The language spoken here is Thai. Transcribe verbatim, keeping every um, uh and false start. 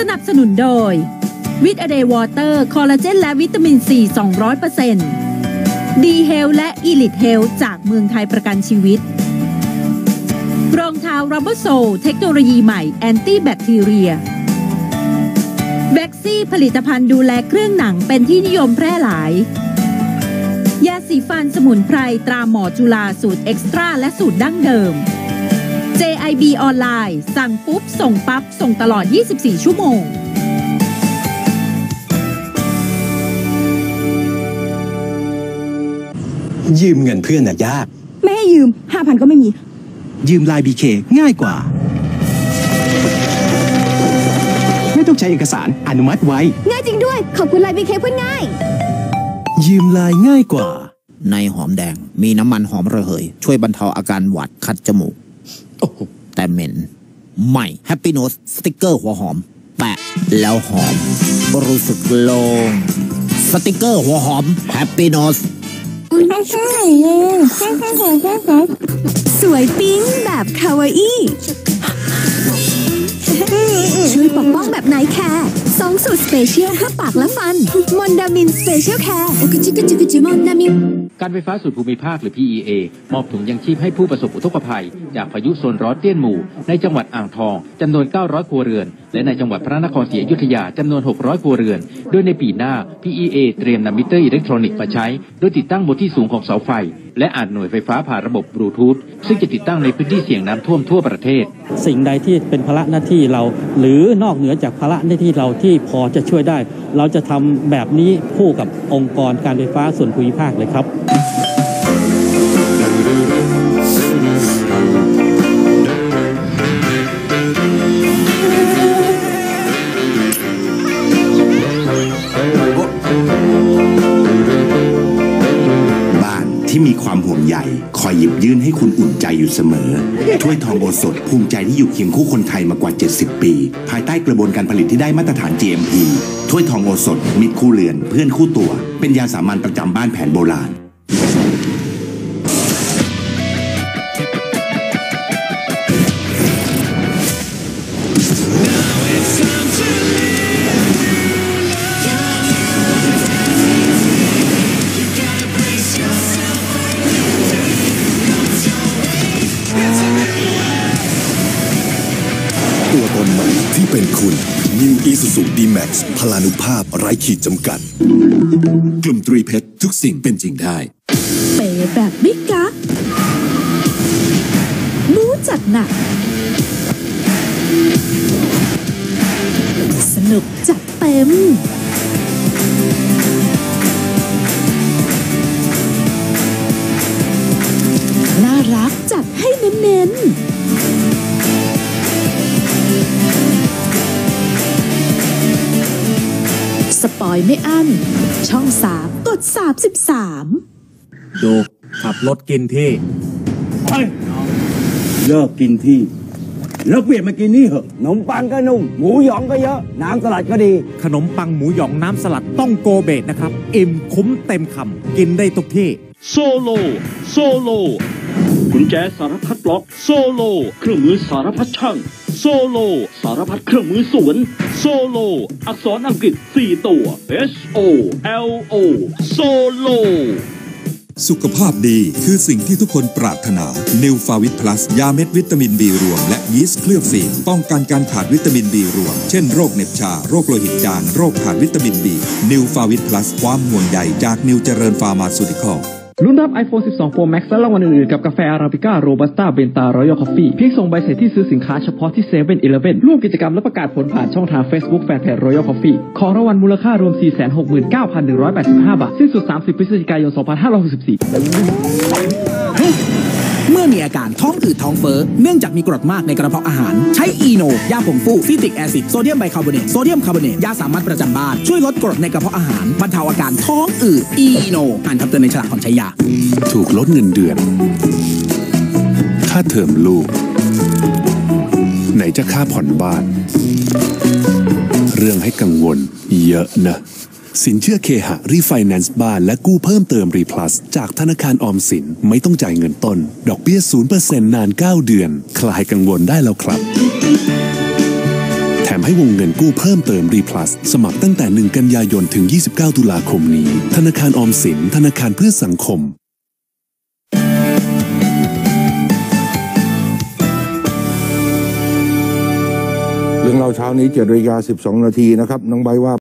นับสนุนโดยวิตอเดย์วอเตอร์คอลลาเจนและวิตามินซี สองร้อยเปอร์เซ็นต์ ดีเฮลและอีลิทเฮลจากเมืองไทยประกันชีวิตรองเท้า Rubber Sole เทคโนโลยีใหม่แอนตี้แบคทีเรียแว็กซี่ผลิตภัณฑ์ดูแลเครื่องหนังเป็นที่นิยมแพร่หลายยาสีฟันสมุนไพรตราหมอจุฬาสูตรเอ็กซ์ตร้าและสูตรดั้งเดิม เจ ไอ บี ออนไลน์สั่งปุ๊บส่งปั๊บส่งตลอดยี่สิบสี่ชั่วโมงยืมเงินเพื่อนน่ะยากไม่ให้ยืม ห้าพัน ก็ไม่มียืมไลน์ บี เค ง่ายกว่าไม่ต้องใช้เอกสารอนุมัติไวง่ายจริงด้วยขอบคุณไลน์ บี เค เพื่อนง่ายยืมไลน์ง่ายกว่าในหอมแดงมีน้ำมันหอมระเหยช่วยบรรเทาอาการหวัดคัดจมูกแต่เหม็นใหม่ Happy Nose สติ๊กเกอร์หัวหอมแปะแล้วหอมรู้สึกโล่งสติ๊กเกอร์หัวหอม Happy Nose สวยปิ๊งแบบคาวาอี้ช่วยปกป้องแบบไนท์แคร์สองสูตรสเปเชียลเพื่อปากและฟันมอนดามินสเปเชียลแคร์การไฟฟ้าส่วนภูมิภาคหรือ พี อี เอ มอบถุงยังชีพให้ผู้ประสบอุทกภัยจากพายุโซนร้อนเตี้ยนหมู่ในจังหวัดอ่างทองจำนวนเก้าร้อยครัวเรือนและในจังหวัดพระนครศรีอยุธยาจำนวนหกร้อยครัวเรือนโดยในปีหน้า พี อี เอ เตรียมนำมิเตอร์อิเล็กทรอนิกส์มาใช้โดยติดตั้งบนที่สูงของเสาไฟและอาจหน่วยไฟฟ้าผ่านระบบบลูทูธซึ่งจะติดตั้งในพื้นที่เสี่ยงน้ำท่วมทั่วประเทศสิ่งใดที่เป็นภาระหน้าที่เราหรือนอกเหนือจากภาระหน้าที่เราที่พอจะช่วยได้เราจะทำแบบนี้คู่กับองค์กรการไฟฟ้าส่วนภูมิภาคเลยครับที่มีความห่วงใยคอยหยิบยื่นให้คุณอุ่นใจอยู่เสมอถ้วยทองโอสถภูมิใจที่อยู่เคียงคู่คนไทยมากว่าเจ็ดสิบปีภายใต้กระบวนการผลิตที่ได้มาตรฐาน จี เอ็ม พี ถ้วยทองโอสถมิตรคู่เรือนเพื่อนคู่ตัวเป็นยาสามัญประจำบ้านแผนโบราณตัวตนใหม่ที่เป็นคุณ New Isuzu ดี แม็กซ์ พลานุภาพไร้ขีดจำกัดกลุ่มตรีเพชรทุกสิ่งเป็นจริงได้เป๋แบบบิ๊กกักบู๊จัดหนักสนุกจัดเต็มน่ารักจัดให้เน้นๆสปอยไม่อั้นช่องสามกดสามสิบสามดูขับรถกินที่เฮ้ยเลิกกินที่แล้วเปลี่ยนมากินนี่เหอะขนมปังก็นุ่มหมูหยองก็เยอะน้ำสลัดก็ดีขนมปังหมูหยองน้ำสลัดต้องโกเบตนะครับอิ่มคุ้มเต็มคำกินได้ทุกที่โซโลโซโลกุญแจสารพัดล็อกโซโลเครื่องมือสารพัดช่างโซโลสารพัดเครื่องมือสวนโซโลอักษรอังกฤษสี่ตัว H O L O โซโลสุขภาพดีคือสิ่งที่ทุกคนปรารถนา New Favit Plus ยาเม็ดวิตามิน B รวมและยีสต์เคลือบฟิล์มป้องกันการขาดวิตามิน B รวมเช่นโรคเหน็บชาโรคโลหิตจางโรคขาดวิตามิน B New Favit Plus ความห่วงใยจากนิวเจริญฟาร์มาซูติคอลลุ้นรับ ไอโฟน สิบสอง โปร แม็กซ์ และรางวัลอื่นๆกับกาแฟอาราบิก้าโรบัสต้าเบนตารอยัลคอฟฟี่เพียงส่งใบเสร็จที่ซื้อสินค้าเฉพาะที่เซเว่นอีเลฟเว่นร่วมกิจกรรมและประกาศผลผ่านช่องทาง Facebook แฟนเพจ Royal Coffee ของรางวัลมูลค่ารวม สี่แสนหกหมื่นเก้าพันหนึ่งร้อยแปดสิบห้า บาทสิ้นสุดสามสิบพฤศจิกายนสองพันห้าร้อยหกสิบสี่เมื่อมีอาการท้องอืดท้องเฟ้อเนื่องจากมีกรดมากในกระเพาะอาหารใช้อีโนยาผงฟูซิตริกแอซิดโซเดียมไบคาร์บอเนตโซเดียมคาร์บอเนตยาสามัญประจำบ้านช่วยลดกรดในกระเพาะอาหารบรรเทาอาการท้องอืดอีโนอ่านคำเตือนในฉลากก่อนใช้ยาถูกลดเงินเดือนค่าเทอมลูกไหนจะค่าผ่อนบ้านเรื่องให้กังวลเยอะนะสินเชื่อเคหะรีไฟแนนซ์บ้านและกู้เพิ่มเติมรีพลัสจากธนาคารออมสินไม่ต้องจ่ายเงินต้นดอกเบี้ย ศูนย์เปอร์เซ็นต์ นานเก้าเดือนคลายกังวลได้แล้วครับแถมให้วงเงินกู้เพิ่มเติม รี Plus สมัครตั้งแต่หนึ่งกันยายนถึงยี่สิบเก้าตุลาคมนี้ธนาคารออมสินธนาคารเพื่อสังคมเรื่องเราเช้านี้เจ็ดนาฬิกาสิบสองนาทีนะครับน้องใบว่า